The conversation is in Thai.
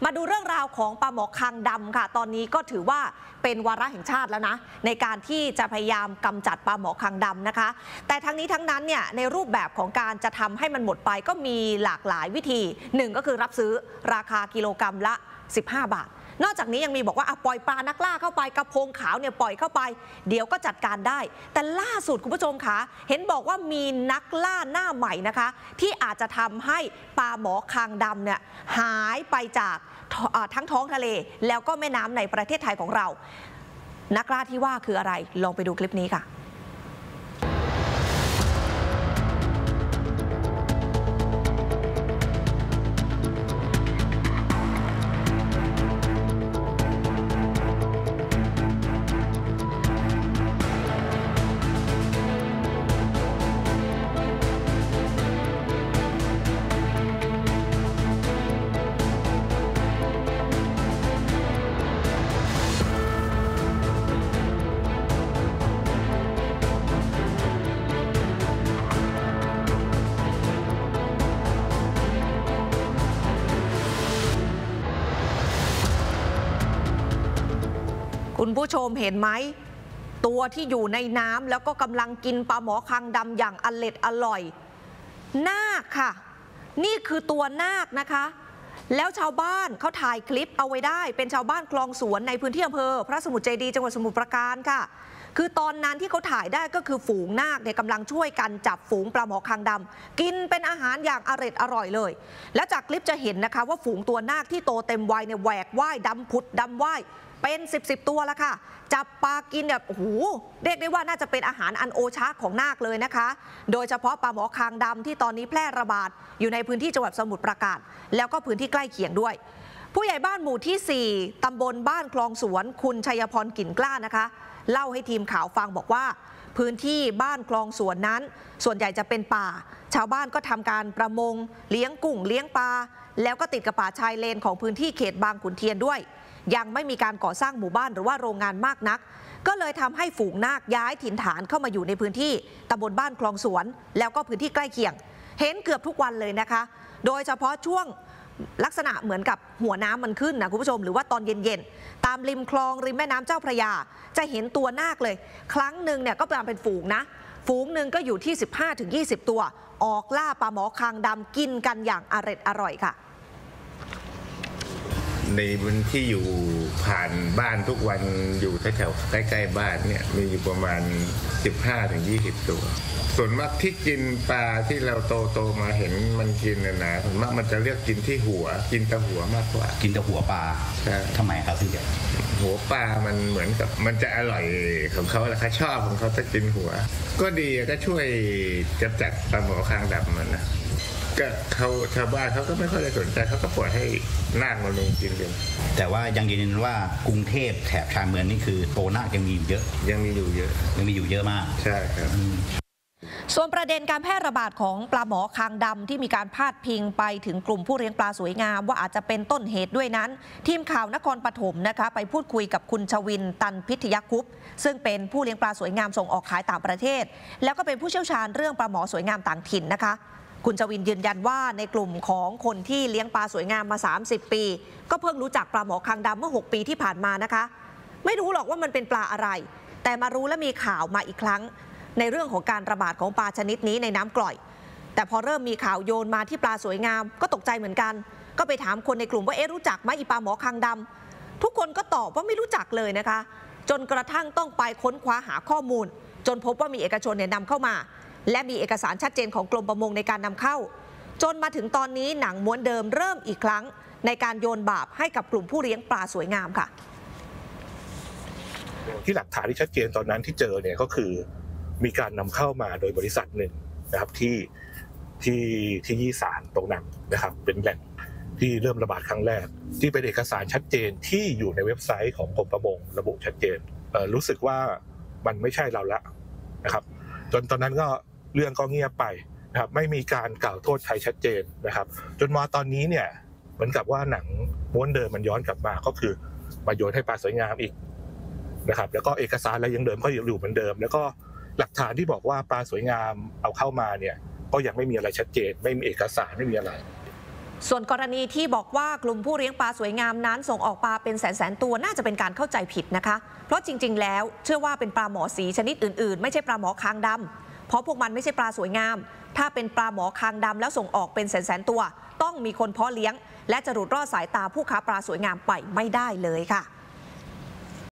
มาดูเรื่องราวของปลาหมอคางดำค่ะตอนนี้ก็ถือว่าเป็นวาระแห่งชาติแล้วนะในการที่จะพยายามกำจัดปลาหมอคางดำนะคะแต่ทั้งนี้ทั้งนั้นเนี่ยในรูปแบบของการจะทำให้มันหมดไปก็มีหลากหลายวิธีหนึ่งก็คือรับซื้อราคากิโลกรัมละ15 บาทนอกจากนี้ยังมีบอกว่าปล่อยปลานักล่าเข้าไปกระพงขาวเนี่ยปล่อยเข้าไปเดี๋ยวก็จัดการได้แต่ล่าสุดคุณผู้ชมคะเห็นบอกว่ามีนักล่าหน้าใหม่นะคะที่อาจจะทำให้ปลาหมอคางดำเนี่ยหายไปจากทั้งท้องทะเลแล้วก็แม่น้ำในประเทศไทยของเรานักล่าที่ว่าคืออะไรลองไปดูคลิปนี้ค่ะคุณผู้ชมเห็นไหมตัวที่อยู่ในน้ำแล้วก็กำลังกินปลาหมอคางดำอย่างอร่อยนาคค่ะนี่คือตัวนาคนะคะแล้วชาวบ้านเขาถ่ายคลิปเอาไว้ได้เป็นชาวบ้านคลองสวนในพื้นที่อำเภอพระสมุทรเจดีย์จังหวัดสมุทรปราการค่ะคือตอนนั้นที่เขาถ่ายได้ก็คือฝูงนาคเนี่ยกำลังช่วยกันจับฝูงปลาหมอคางดำกินเป็นอาหารอย่างอร่อยเลยแล้วจากคลิปจะเห็นนะคะว่าฝูงตัวนาคที่โตเต็มวัยเนี่ยแหวกว่ายดำผุดดำว่ายเป็น10ตัวแล้วค่ะจับปลากินแบบโอ้โหเรียกได้ว่าน่าจะเป็นอาหารอันโอชะของนาคเลยนะคะโดยเฉพาะปลาหมอคางดำที่ตอนนี้แพร่ระบาดอยู่ในพื้นที่จังหวัดสมุทรปราการแล้วก็พื้นที่ใกล้เคียงด้วยผู้ใหญ่บ้านหมู่ที่4ตำบลบ้านคลองสวนคุณชัยพรกลิ่นกล้านะคะเล่าให้ทีมข่าวฟังบอกว่าพื้นที่บ้านคลองสวนนั้นส่วนใหญ่จะเป็นป่าชาวบ้านก็ทำการประมงเลี้ยงกุ้งเลี้ยงปลาแล้วก็ติดกับป่าชายเลนของพื้นที่เขตบางขุนเทียนด้วยยังไม่มีการก่อสร้างหมู่บ้านหรือว่าโรงงานมากนักก็เลยทำให้ฝูงนาคย้ายถิ่นฐานเข้ามาอยู่ในพื้นที่ตำบลบ้านคลองสวนแล้วก็พื้นที่ใกล้เคียงเห็นเกือบทุกวันเลยนะคะโดยเฉพาะช่วงลักษณะเหมือนกับหัวน้ำมันขึ้นนะคุณผู้ชมหรือว่าตอนเย็นๆตามริมคลองริมแม่น้ำเจ้าพระยาจะเห็นตัวนาคเลยครั้งหนึ่งเนี่ยก็เป็นฝูงนะฝูงหนึ่งก็อยู่ที่15-20 ตัวออกล่าปลาหมอคางดำกินกันอย่างอร่อยค่ะในพื้นที่อยู่ผ่านบ้านทุกวันอยู่แถวใกล้ๆบ้านเนี่ยมีอยู่ประมาณ15-20 ตัวส่วนมากที่กินปลาที่เราโตมาเห็นมันกินนะส่วนมากมันจะเลือกกินที่หัวกินแต่หัวมากกว่ากินแต่หัวปลาใช่ทำไมครับพี่เด็กหัวปลามันเหมือนกับมันจะอร่อยของเขาแหละเขาชอบของเขาจะกินหัวก็ดีก็ช่วยกำจัดปลาหมอคางดำมันนะก็เขาชาวบ้านเขาก็ไม่ค่อยได้สนใจเขาก็ปล่อยให้นาคมาลงกินกันแต่ว่ายังยืนยันว่ากรุงเทพแถบชานเมืองนี่คือโตนาคยังมีอยู่เยอะยังมีอยู่เยอะมากใช่ครับส่วนประเด็นการแพร่ระบาดของปลาหมอคางดำที่มีการพาดพิงไปถึงกลุ่มผู้เลี้ยงปลาสวยงามว่าอาจจะเป็นต้นเหตุด้วยนั้นทีมข่าวนครปฐมนะคะไปพูดคุยกับคุณชวินตันพิทยคุปต์ซึ่งเป็นผู้เลี้ยงปลาสวยงามส่งออกขายต่างประเทศแล้วก็เป็นผู้เชี่ยวชาญเรื่องปลาหมอสวยงามต่างถิ่นนะคะคุณชวินยืนยันว่าในกลุ่มของคนที่เลี้ยงปลาสวยงามมา30 ปีก็เพิ่งรู้จักปลาหมอคางดำเมื่อ6 ปีที่ผ่านมานะคะไม่รู้หรอกว่ามันเป็นปลาอะไรแต่มารู้และมีข่าวมาอีกครั้งในเรื่องของการระบาดของปลาชนิดนี้ในน้ำกร่อยแต่พอเริ่มมีข่าวโยนมาที่ปลาสวยงามก็ตกใจเหมือนกันก็ไปถามคนในกลุ่มว่ารู้จักไหมปลาหมอคางดำทุกคนก็ตอบว่าไม่รู้จักเลยนะคะจนกระทั่งต้องไปค้นคว้าหาข้อมูลจนพบว่ามีเอกชนนำเข้ามาและมีเอกสารชัดเจนของกรมประมงในการนำเข้าจนมาถึงตอนนี้หนังม้วนเดิมเริ่มอีกครั้งในการโยนบาปให้กับกลุ่มผู้เลี้ยงปลาสวยงามค่ะที่หลักฐานที่ชัดเจนตอนนั้นที่เจอเนี่ยก็คือมีการนำเข้ามาโดยบริษัทหนึ่งนะครับที่ยี่สานตรงนั้นนะครับเป็นแหล่งที่เริ่มระบาดครั้งแรกที่เป็นเอกสารชัดเจนที่อยู่ในเว็บไซต์ของกรมประมงระบุชัดเจนรู้สึกว่ามันไม่ใช่เราละนะครับจนตอนนั้นก็เรื่องก็เงียบไปนะครับไม่มีการกล่าวโทษใครชัดเจนนะครับจนมาตอนนี้เนี่ยเหมือนกับว่าหนังม้วนเดิมมันย้อนกลับมาก็คือมาโยนให้ปลาสวยงามอีกนะครับแล้วก็เอกสารอะไรยังเดิมก็อยู่เหมือนเดิมแล้วก็หลักฐานที่บอกว่าปลาสวยงามเอาเข้ามาเนี่ยก็ยังไม่มีอะไรชัดเจนไม่มีเอกสารไม่มีอะไรส่วนกรณีที่บอกว่ากลุ่มผู้เลี้ยงปลาสวยงามนั้นส่งออกปลาเป็นแสนตัวน่าจะเป็นการเข้าใจผิดนะคะเพราะจริงๆแล้วเชื่อว่าเป็นปลาหมอสีชนิดอื่นๆไม่ใช่ปลาหมอคางดำเพราะพวกมันไม่ใช่ปลาสวยงามถ้าเป็นปลาหมอคางดำแล้วส่งออกเป็นแสนตัวต้องมีคนเพาะเลี้ยงและจะหลุดรอดสายตาผู้ค้าปลาสวยงามไปไม่ได้เลยค่ะ